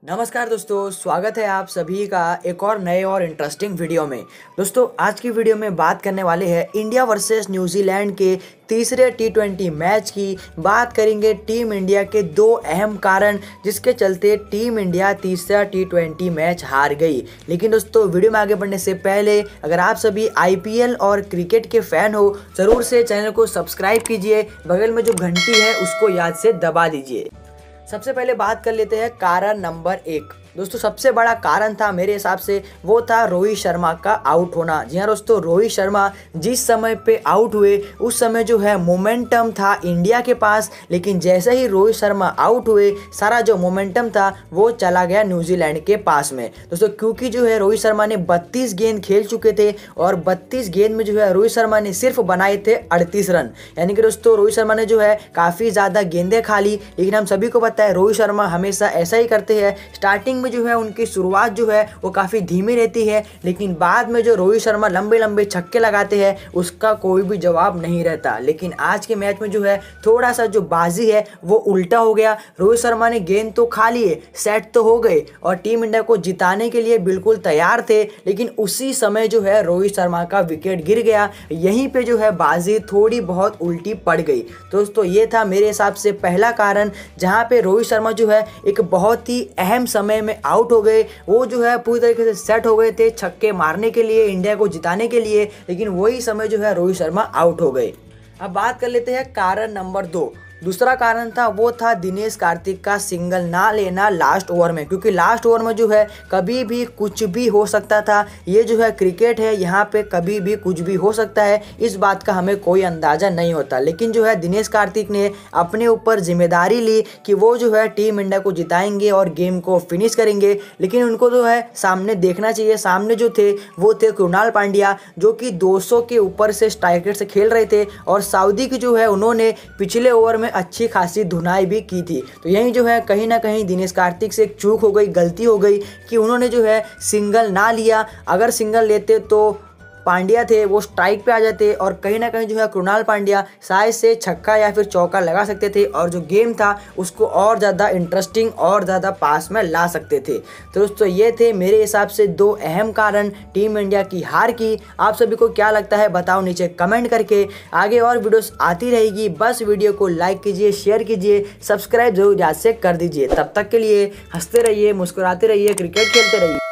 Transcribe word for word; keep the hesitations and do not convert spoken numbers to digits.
नमस्कार दोस्तों, स्वागत है आप सभी का एक और नए और इंटरेस्टिंग वीडियो में। दोस्तों आज की वीडियो में बात करने वाले हैं इंडिया वर्सेस न्यूजीलैंड के तीसरे टी ट्वेंटी मैच की। बात करेंगे टीम इंडिया के दो अहम कारण जिसके चलते टीम इंडिया तीसरा टी ट्वेंटी मैच हार गई। लेकिन दोस्तों वीडियो में आगे बढ़ने से पहले अगर आप सभी आई पी एल और क्रिकेट के फैन हो ज़रूर से चैनल को सब्सक्राइब कीजिए, बगल में जो घंटी है उसको याद से दबा दीजिए। सबसे पहले बात कर लेते हैं कारण नंबर एक। दोस्तों सबसे बड़ा कारण था मेरे हिसाब से वो था रोहित शर्मा का आउट होना। जी हाँ दोस्तों, रोहित शर्मा जिस समय पे आउट हुए उस समय जो है मोमेंटम था इंडिया के पास, लेकिन जैसे ही रोहित शर्मा आउट हुए सारा जो मोमेंटम था वो चला गया न्यूजीलैंड के पास में। दोस्तों क्योंकि जो है रोहित शर्मा ने बत्तीस गेंद खेल चुके थे और बत्तीस गेंद में जो है रोहित शर्मा ने सिर्फ बनाए थे अड़तीस रन। यानी कि दोस्तों रोहित शर्मा ने जो है काफ़ी ज़्यादा गेंदें खा ली। लेकिन हम सभी को पता है रोहित शर्मा हमेशा ऐसा ही करते हैं, स्टार्टिंग में जो है उनकी शुरुआत जो है वो काफ़ी धीमी रहती है, लेकिन बाद में जो रोहित शर्मा लंबे लंबे छक्के लगाते हैं उसका कोई भी जवाब नहीं रहता। लेकिन आज के मैच में जो है थोड़ा सा जो बाजी है वो उल्टा हो गया। रोहित शर्मा ने गेंद तो खा लिए, सेट तो हो गए और टीम इंडिया को जिताने के लिए बिल्कुल तैयार थे, लेकिन उसी समय जो है रोहित शर्मा का विकेट गिर गया। यहीं पे जो है बाजी थोड़ी बहुत उल्टी पड़ गई। दोस्तों ये था मेरे हिसाब से पहला कारण, जहाँ पे रोहित शर्मा जो है एक बहुत ही अहम समय में आउट हो गए। वो जो है पूरी तरीके से सेट हो गए थे छक्के मारने के लिए, इंडिया को जिताने के लिए, लेकिन वही समय जो है रोहित शर्मा आउट हो गए। अब बात कर लेते हैं कारण नंबर दो। दूसरा कारण था वो था दिनेश कार्तिक का सिंगल ना लेना लास्ट ओवर में, क्योंकि लास्ट ओवर में जो है कभी भी कुछ भी हो सकता था। ये जो है क्रिकेट है, यहाँ पे कभी भी कुछ भी हो सकता है, इस बात का हमें कोई अंदाज़ा नहीं होता। लेकिन जो है दिनेश कार्तिक ने अपने ऊपर जिम्मेदारी ली कि वो जो है टीम इंडिया को जिताएंगे और गेम को फिनिश करेंगे। लेकिन उनको जो है सामने देखना चाहिए, सामने जो थे वो थे कृणाल पांड्या जो कि दो सौ के ऊपर से स्ट्राइक रेट से खेल रहे थे, और सऊदी की जो है उन्होंने पिछले ओवर में अच्छी खासी धुनाई भी की थी। तो यही जो है कहीं ना कहीं दिनेश कार्तिक से एक चूक हो गई, गलती हो गई कि उन्होंने जो है सिंगल ना लिया। अगर सिंगल लेते तो पांड्या थे वो स्ट्राइक पे आ जाते और कहीं ना कहीं जो है कृणाल पांड्या शायद से छक्का या फिर चौका लगा सकते थे और जो गेम था उसको और ज़्यादा इंटरेस्टिंग और ज़्यादा पास में ला सकते थे। तो दोस्तों ये थे मेरे हिसाब से दो अहम कारण टीम इंडिया की हार की। आप सभी को क्या लगता है बताओ नीचे कमेंट करके। आगे और वीडियोस आती रहेगी, बस वीडियो को लाइक कीजिए, शेयर कीजिए, सब्सक्राइब जरूर याद से कर दीजिए। तब तक के लिए हंसते रहिए, मुस्कुराते रहिए, क्रिकेट खेलते रहिए।